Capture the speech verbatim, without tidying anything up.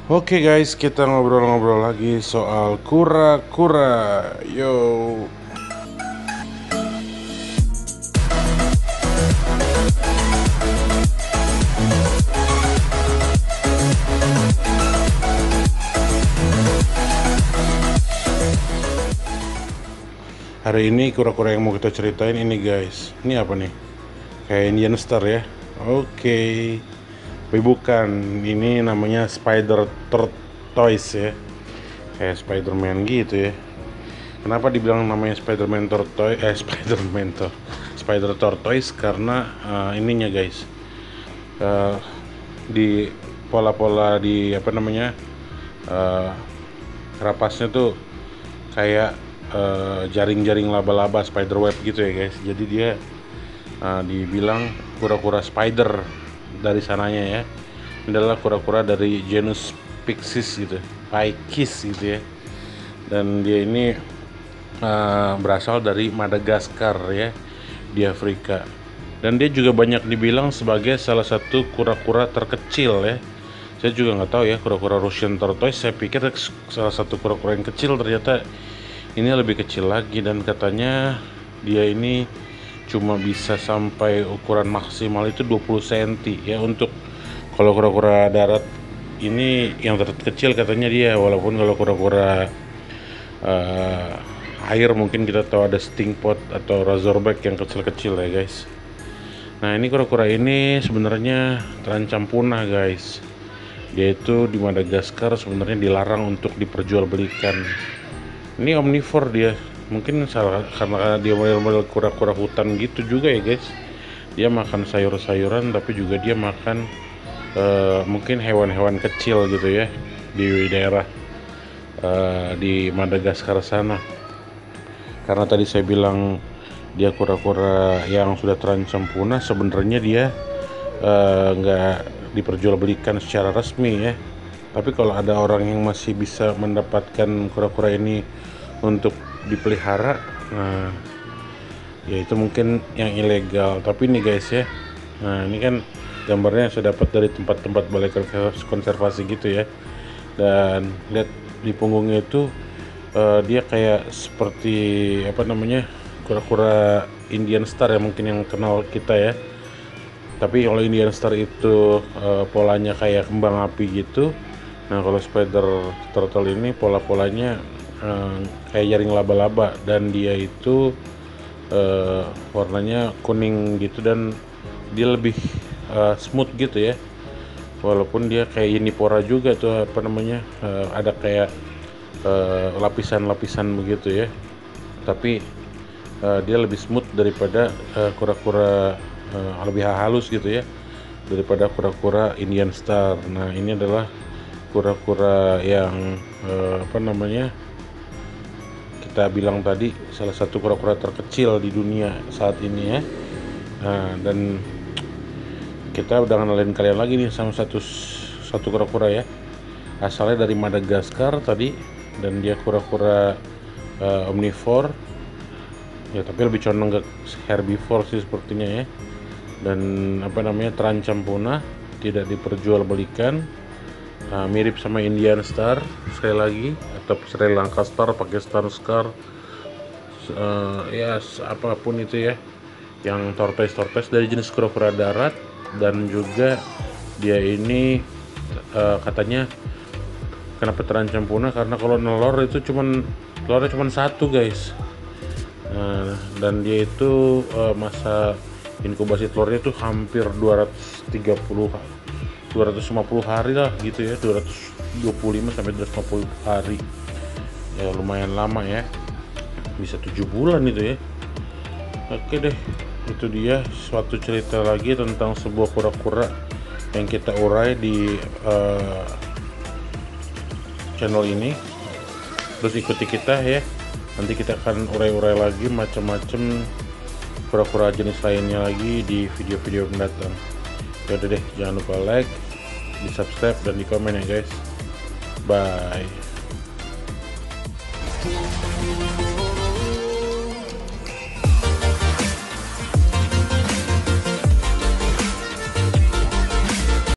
Oke guys, kita ngobrol-ngobrol lagi soal kura-kura. Yo. Hari ini kura-kura yang mau kita ceritain ini guys. Ini apa nih? Kayak Indian Star ya. Oke. Tapi bukan, ini namanya Spider Tortoise ya. Kayak Spider-Man gitu ya. Kenapa dibilang namanya Spider-Man Tortoise? Eh, Spider-Man Tor Spider Tortoise karena uh, ininya guys. Uh, di pola-pola di apa namanya? Uh, rapasnya tuh kayak uh, jaring-jaring laba-laba spiderweb gitu ya guys. Jadi dia uh, dibilang kura-kura spider dari sananya ya. Ini adalah kura-kura dari genus Pyxis gitu, Pyxis gitu ya. Dan dia ini uh, berasal dari Madagaskar ya, di Afrika. Dan dia juga banyak dibilang sebagai salah satu kura-kura terkecil ya. Saya juga nggak tahu ya, kura-kura Russian tortoise, saya pikir salah satu kura-kura yang kecil, ternyata ini lebih kecil lagi. Dan katanya dia ini cuma bisa sampai ukuran maksimal itu dua puluh sentimeter ya. Untuk kalau kura-kura darat ini yang terkecil katanya dia, walaupun kalau kura-kura uh, air mungkin kita tahu ada stingpot atau razorback yang kecil-kecil ya guys. Nah, ini kura-kura ini sebenarnya terancam punah guys. Dia itu di Madagaskar sebenarnya dilarang untuk diperjualbelikan. Ini omnivore dia. Mungkin salah karena dia model-model kura-kura hutan gitu juga ya guys. Dia makan sayur-sayuran, tapi juga dia makan uh, mungkin hewan-hewan kecil gitu ya di daerah uh, di Madagaskar sana. Karena tadi saya bilang dia kura-kura yang sudah terancam punah, sebenarnya dia nggak uh, diperjualbelikan secara resmi ya. Tapi kalau ada orang yang masih bisa mendapatkan kura-kura ini untuk dipelihara, nah ya itu mungkin yang ilegal. Tapi nih guys ya, nah ini kan gambarnya saya dapat dari tempat-tempat balai konservasi gitu ya. Dan lihat di punggungnya itu uh, dia kayak seperti apa namanya, kura-kura Indian Star ya, mungkin yang kenal kita ya. Tapi kalau Indian Star itu uh, polanya kayak kembang api gitu. Nah, kalau Spider Turtle ini pola-polanya uh, kayak jaring laba-laba, dan dia itu uh, warnanya kuning gitu, dan dia lebih uh, smooth gitu ya. Walaupun dia kayak unipora juga tuh, apa namanya, uh, ada kayak uh, lapisan-lapisan begitu ya. Tapi uh, dia lebih smooth daripada uh, kura-kura uh, lebih halus gitu ya, daripada kura-kura Indian Star. Nah, ini adalah kura-kura yang uh, apa namanya, kita bilang tadi salah satu kura-kura terkecil di dunia saat ini ya. Nah, dan kita udah kenalin kalian lagi nih sama satu satu kura-kura ya, asalnya dari Madagaskar tadi, dan dia kura-kura uh, omnivore ya, tapi lebih condong ke herbivore sih sepertinya ya. Dan apa namanya, terancam punah, tidak diperjualbelikan. Nah, mirip sama Indian Star sekali lagi, atau Sri Lanka Star, Pakistan Star, uh, ya apapun itu ya, yang tortoise tortoise dari jenis kura-kura darat. Dan juga dia ini uh, katanya kenapa terancam punah, karena kalau nelor itu cuman telurnya cuman satu guys. Uh, dan dia itu uh, masa inkubasi telurnya itu hampir dua ratus tiga puluh dua ratus lima puluh hari lah gitu ya, dua ratus dua puluh lima sampai dua ratus lima puluh hari ya, lumayan lama ya, bisa tujuh bulan itu ya. Oke deh, itu dia suatu cerita lagi tentang sebuah kura-kura yang kita urai di uh, channel ini. Terus ikuti kita ya, nanti kita akan urai-urai lagi macam-macam kura-kura jenis lainnya lagi di video-video mendatang. Ya udah deh, jangan lupa like, di subscribe, dan di komen ya guys. Bye.